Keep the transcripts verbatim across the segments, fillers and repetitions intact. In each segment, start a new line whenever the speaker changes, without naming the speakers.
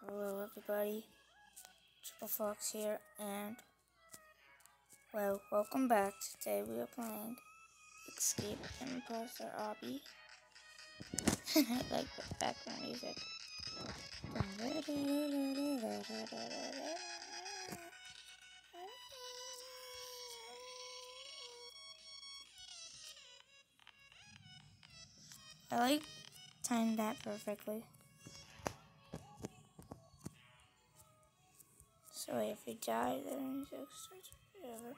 Hello everybody, Triple Fox here, and well, welcome back. Today we are playing Escape Imposter Obby. I like the background music. I like timed that perfectly. So if we die, then the music starts forever.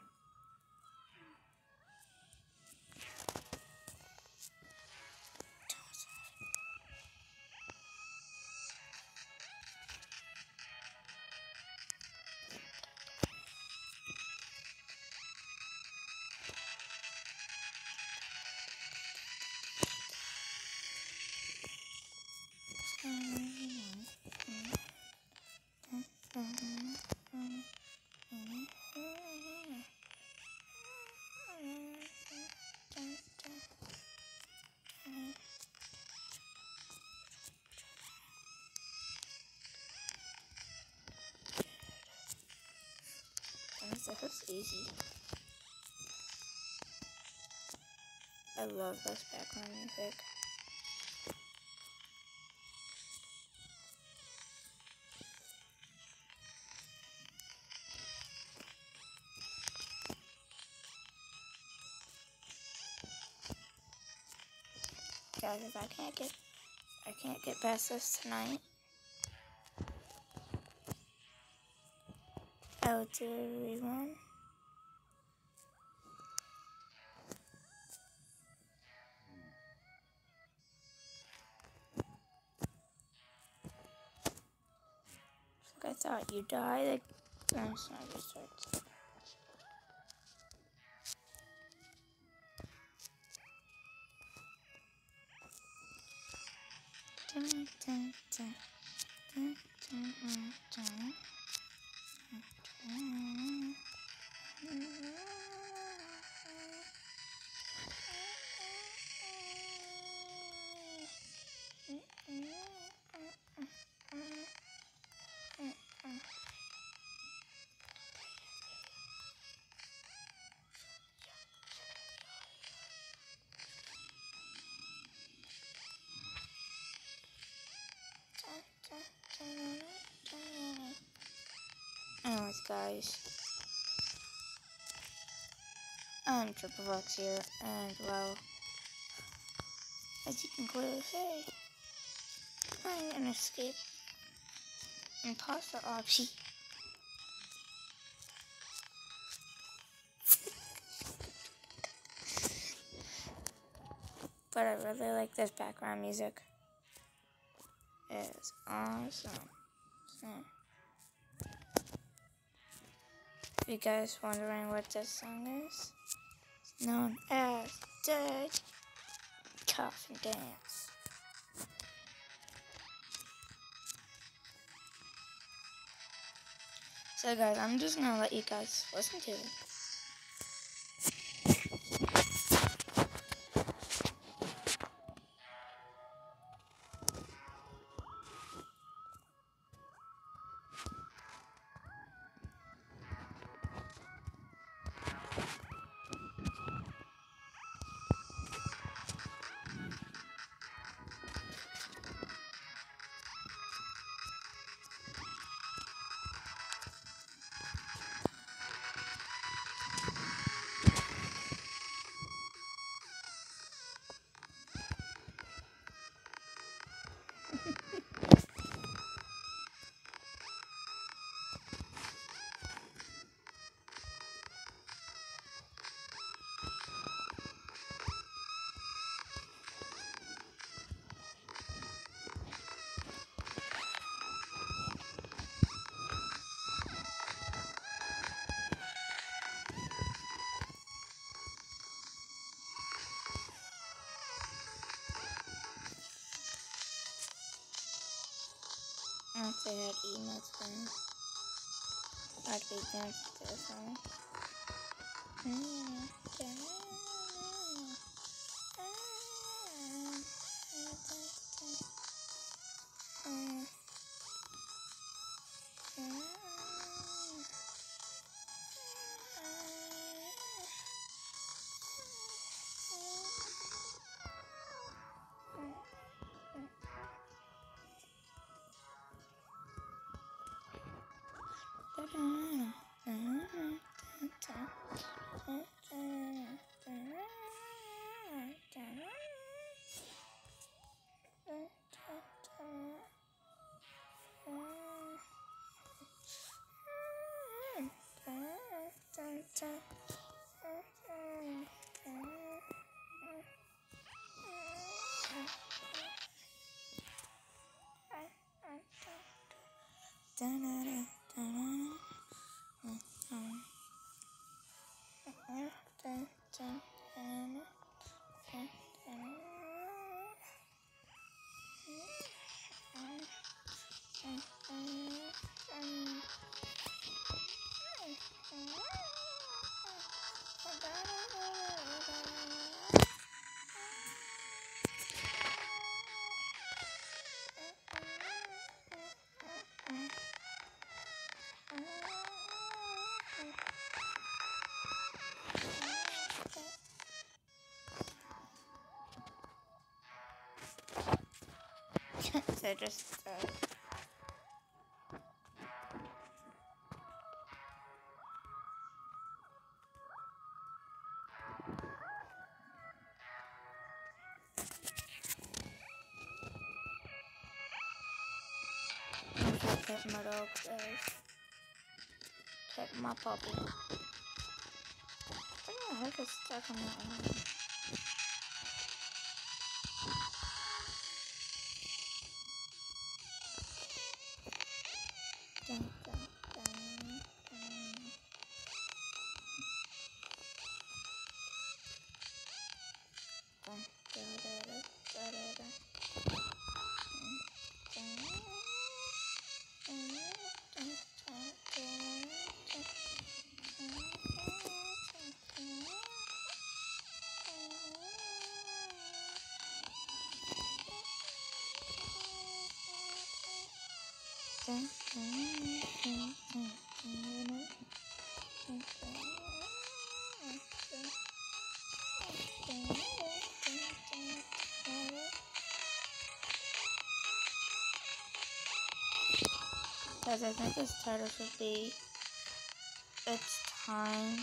That was easy. I love this background music. Guys, if I can't get I can't get past this tonight, I will do a rerun. Like I thought you die, like I'm sorry, restarts. Dun, dun, dun, dun, dun, dun, dun. Anyways, guys, I'm Triple Fox here, and well, as you can clearly see, I'm an escape imposter obby. But I really like this background music. It's awesome. So, if you guys wondering what this song is, it's known as the Coffin Dance. So guys, I'm just gonna let you guys listen to it. Once I had emails playing, I'd be dancing to the song. So just uh, I kept my dog safe. Kept my puppy. What the heck is stuck on that one? Dun, dun, dun, dun. Dun, da, da, da, da, da, da. Dun, dun, dun, dun, dun, dun, Guys, I think this title should be It's Time.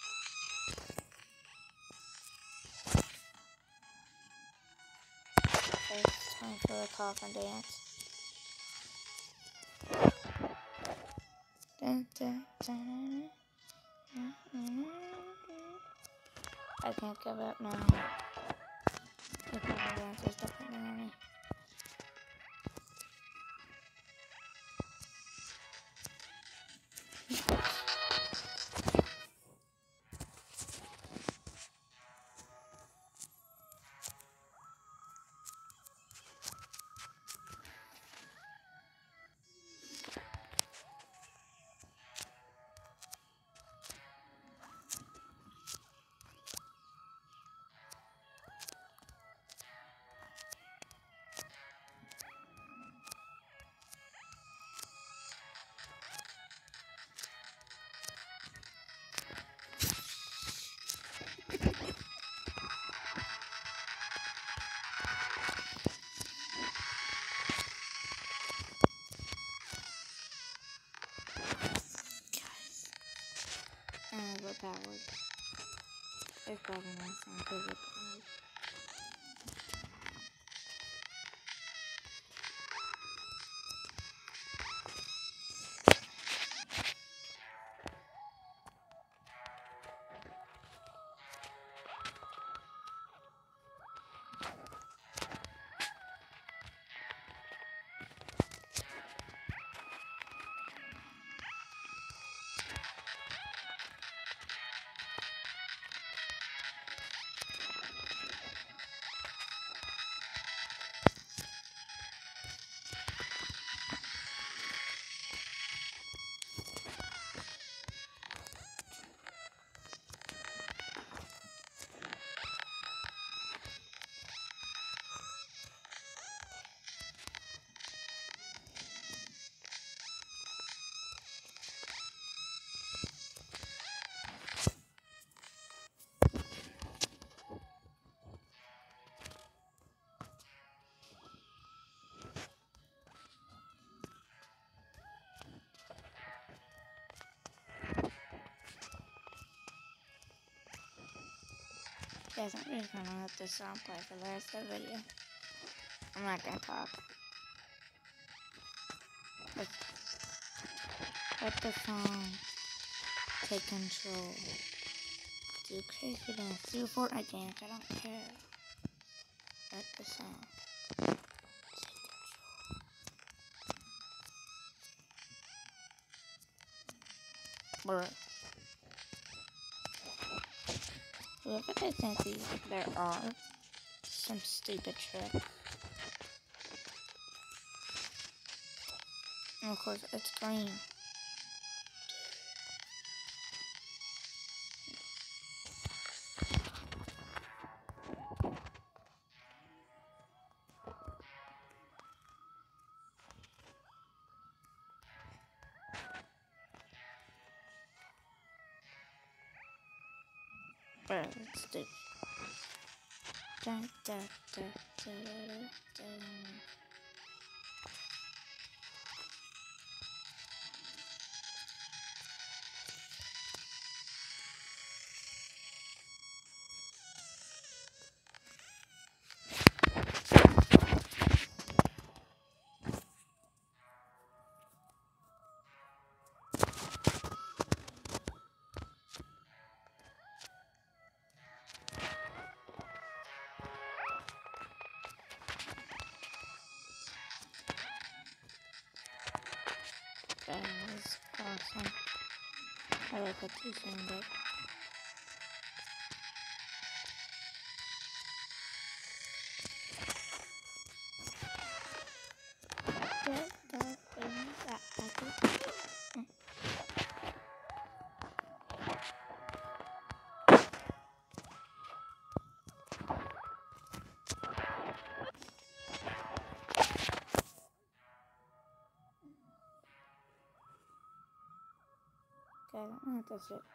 It's time for the coffin dance. Dun, dun, dun, dun, dun, dun. I can't give up now. The coffin dance is depending on me. And we're powered. It's probably not sound because we're powered. Guys, I'm just gonna let this song play for the rest of the video. I'm not gonna talk. Let, let the song take control. Do crazy dance. Do Fortnite dance. I don't care. Let the song take control. Bruh. Whoever they think these there are, some stupid trick. And of course, it's green. Bruh, it's stupid. Dun, dun, dun, dun, dun, dun. That was awesome. I like what you saying, but get the thing that I could. Mm. Okay, I don't know what that's it.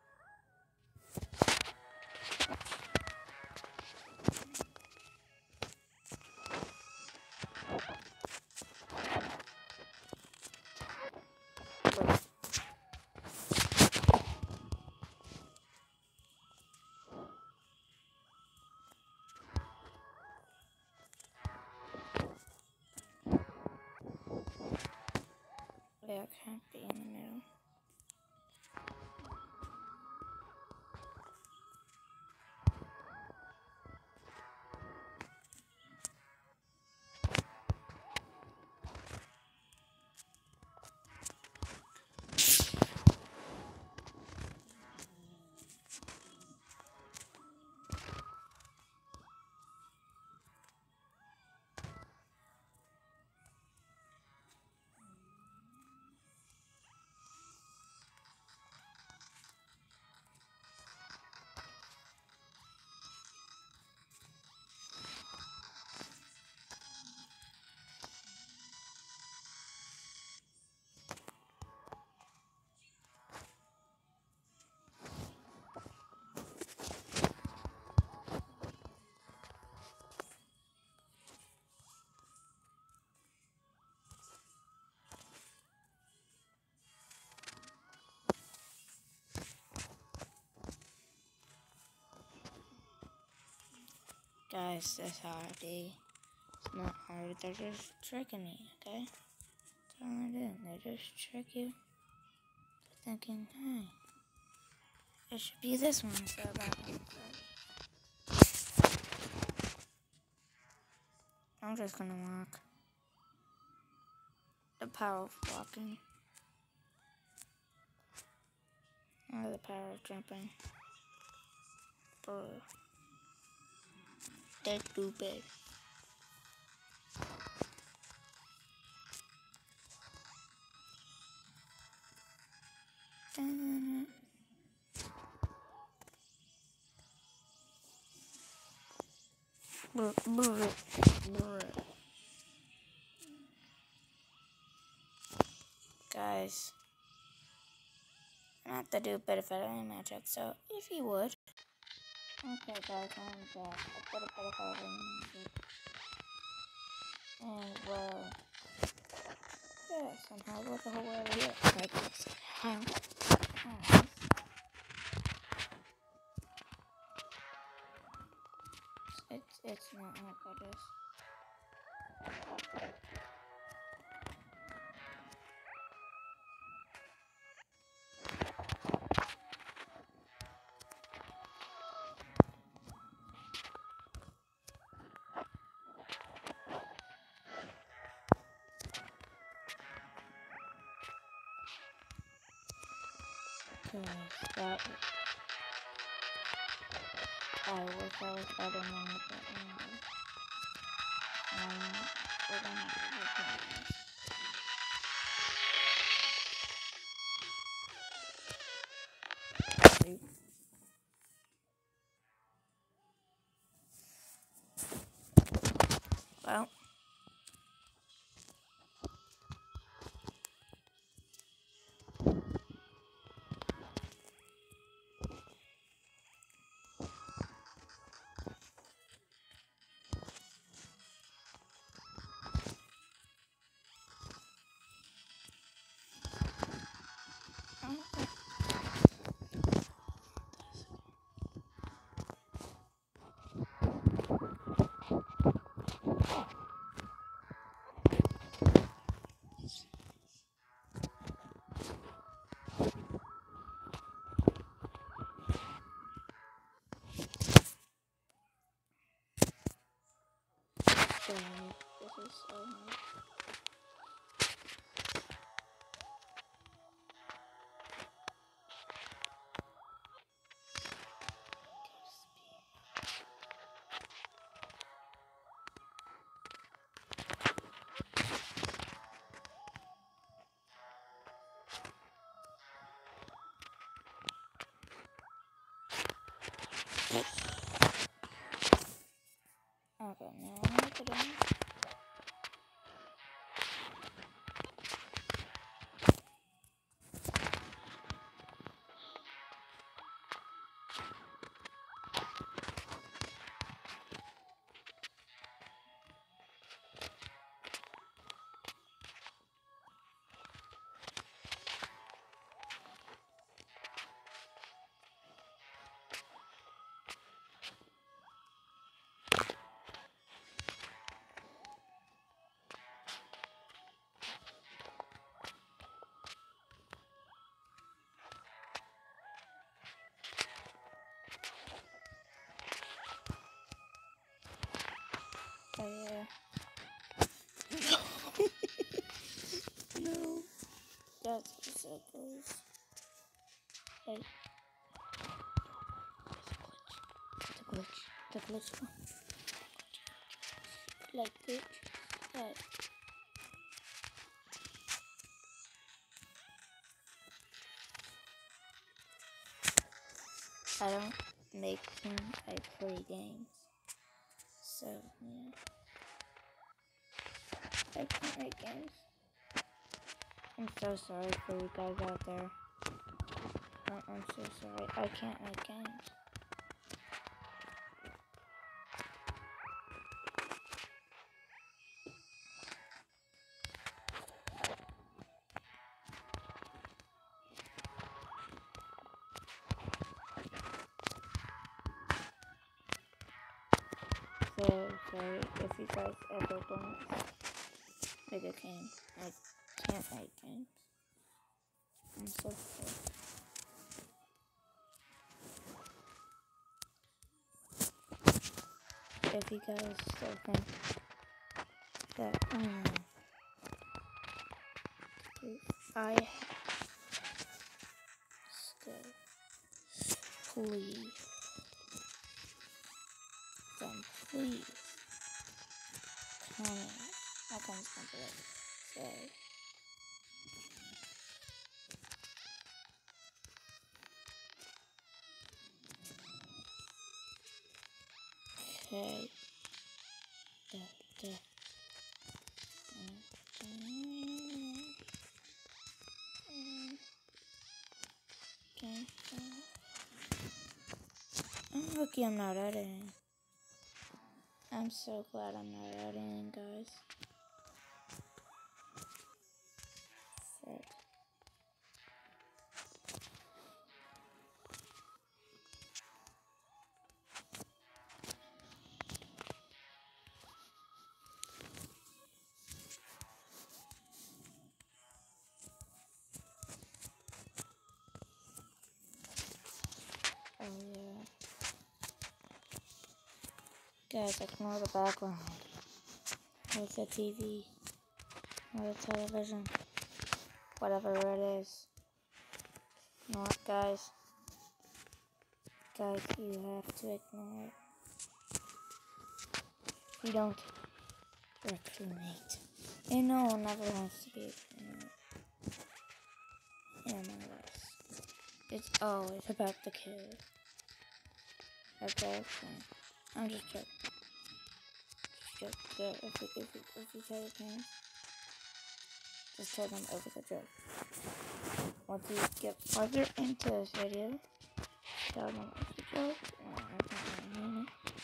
Yeah, I can't be in the middle. Guys, that's how I do. It's not hard, they're just tricking me, okay? That's all they're doing. They just trick you. They're thinking, hey, it should be this one instead of that one. I'm just gonna walk. The power of walking. Or the power of jumping. Bruh. They're stupid. Brr, brr, brr. Guys, not to do a bit of editing magic, so if you would. Okay, guys, I'm back. I put a bit of editing magic. And, well, yeah, somehow look a whole way over here. Like this. How? Oh. It's, it's not like this. that I wish I was better than it, but anyway. Um, we're gonna have to repeat this. Well, dang, this is so hard. Okay, now I'm gonna put in. Oh yeah. No. That's so close. Hey. The glitch. The glitch. Like glitch. Like. I don't make them, I play games. So, yeah. I can't make games. I'm so sorry for you guys out there. I'm, I'm so sorry. I can't make games. So sorry if you guys ever don't make a game. I can't make games. I'm so sorry. If you guys still think that um, I still please, then please comment. I can't say. Okay. Da, da. Okay. I'm lucky I'm not editing. I'm so glad I'm not editing, guys. Frick. Oh yeah. Guys, ignore the background. It's a T V. Or a television. Whatever it is. You know what, guys? Guys, you have to ignore it. If you don't, you're a crewmate. And no one ever wants to be a crewmate. In my life. It's always about the kill. That's all I'm saying. I'm just joking. Just joking. If you, if you, if you tell your parents, just tell them it was a joke. Once you get farther into this video, tell them it was a joke. And I don't really mean it.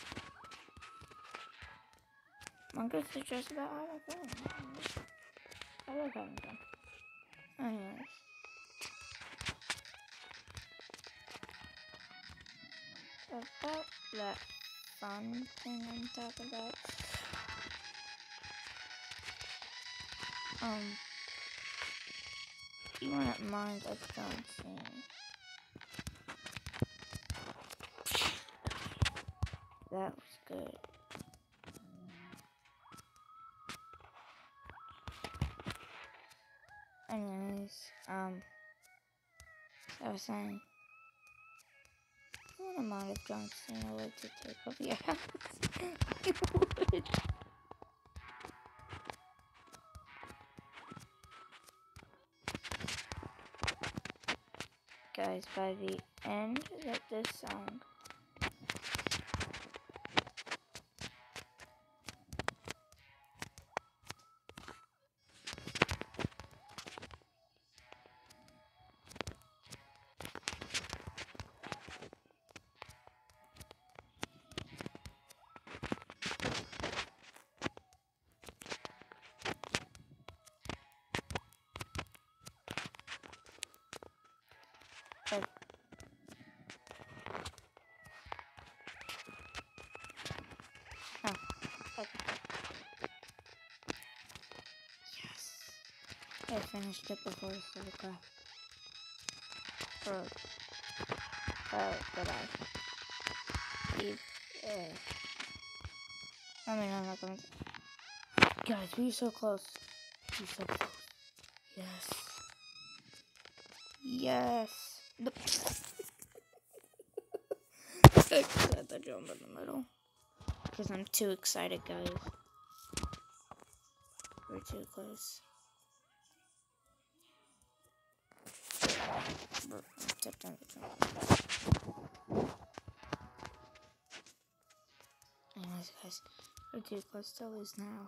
Manga is just about having fun. I like having fun. Anyways. About that fun thing I'm talking about. Um, you wouldn't mind if John Cena. That was good. Anyways, um, I was saying, I wouldn't mind if John Cena were to take over your house. He would. Guys, by the end of this song, like, oh, okay. Yes. I finished it before the started craft. Or, uh, but I leave, uh, I mean, I'm not going to, guys, we're so close, we're so close, yes, yes, the, I had the jump in the middle, because I'm too excited, guys, we're too close. Tipped on the jump. Anyways, guys, we're too close to lose now.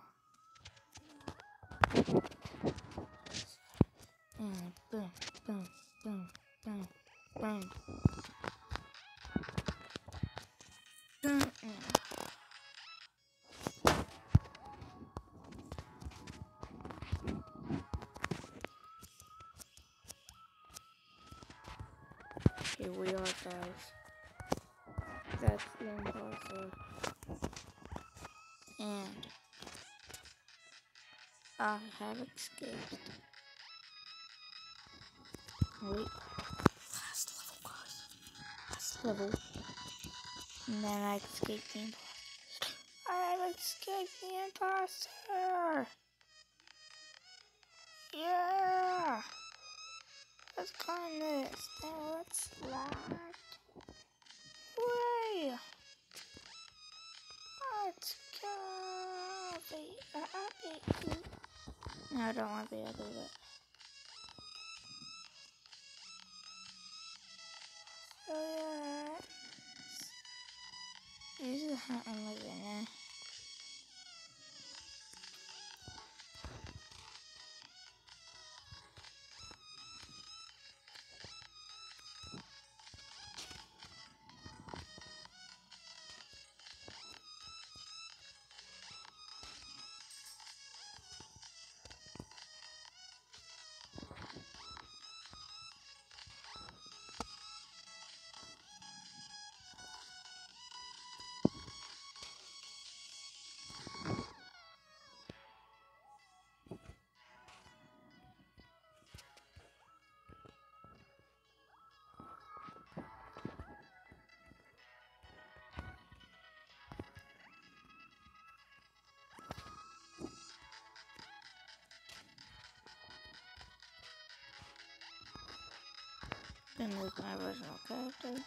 And boom, boom, boom, boom, boom. Boom. Here we are, guys. That's the imposter. And I have escaped. Wait. Last level, guys. Last level. And then I escaped the imposter. I have escaped the imposter. Yeah. Let's climb this. Now let's slide. Way. Let's go. Be happy. No, I don't want to be able to do it. So yeah. This is how I'm living there. Remove my original character.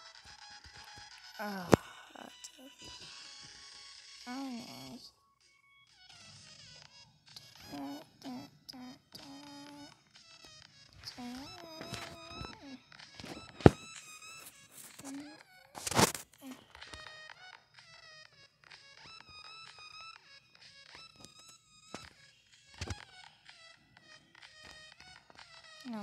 Oh, that's it. Anyways. No.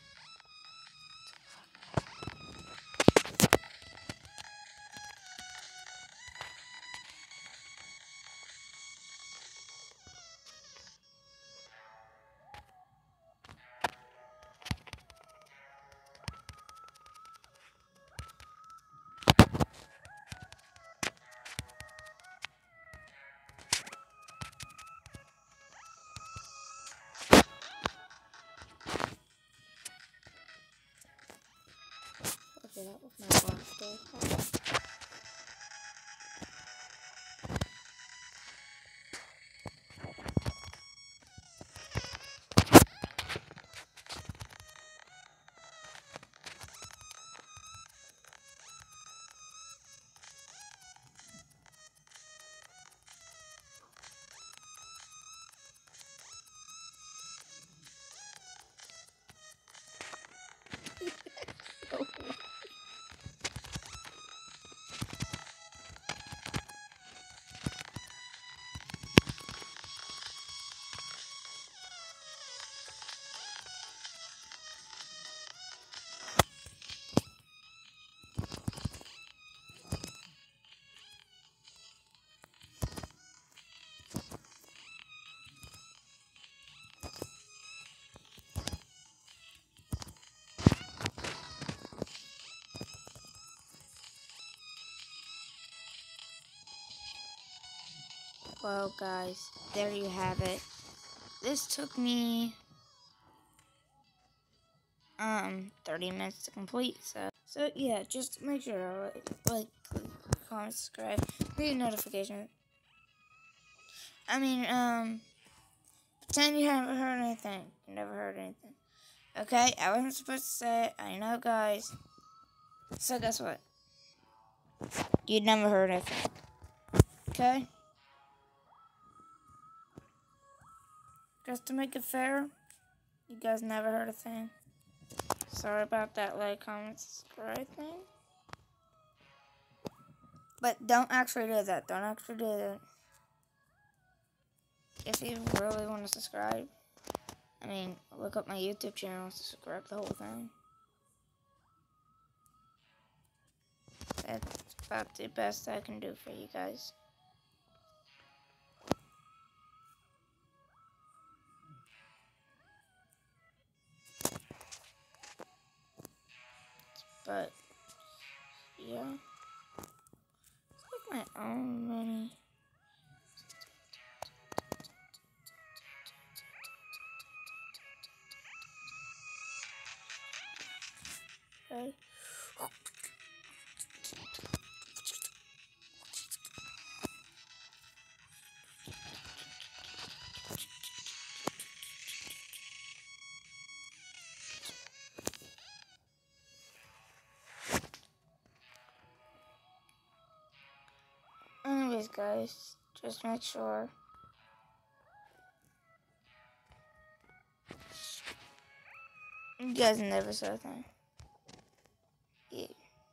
Okay, that was my last day. Well, guys, there you have it. This took me um thirty minutes to complete. So, so yeah, just make sure to like, like, comment, subscribe, leave notification. I mean, um, pretend you haven't heard anything. You never heard anything. Okay, I wasn't supposed to say it. I know, guys. So guess what? You never heard anything. Okay. Just to make it fair, you guys never heard a thing. Sorry about that like, comment, subscribe thing. But don't actually do that. Don't actually do that. If you really want to subscribe, I mean, look up my YouTube channel to subscribe the whole thing. That's about the best I can do for you guys. But, yeah. It's like my own mini. Okay. Anyways, guys, just make sure you guys never saw a thing. Yeah.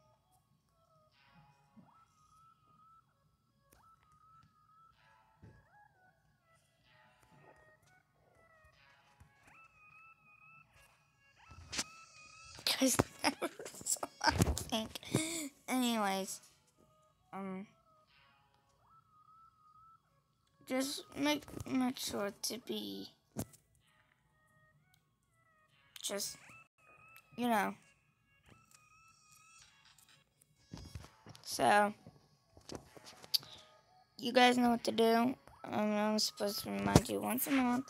Guys never saw a thing. Anyways, um, just make make sure to be just, you know. So, you guys know what to do. Um, I'm supposed to remind you once a month.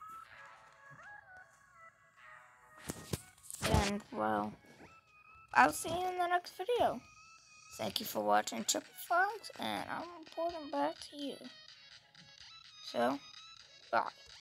And, well, I'll see you in the next video. Thank you for watching Triple Fox, and I'm reporting back to you. So, bye.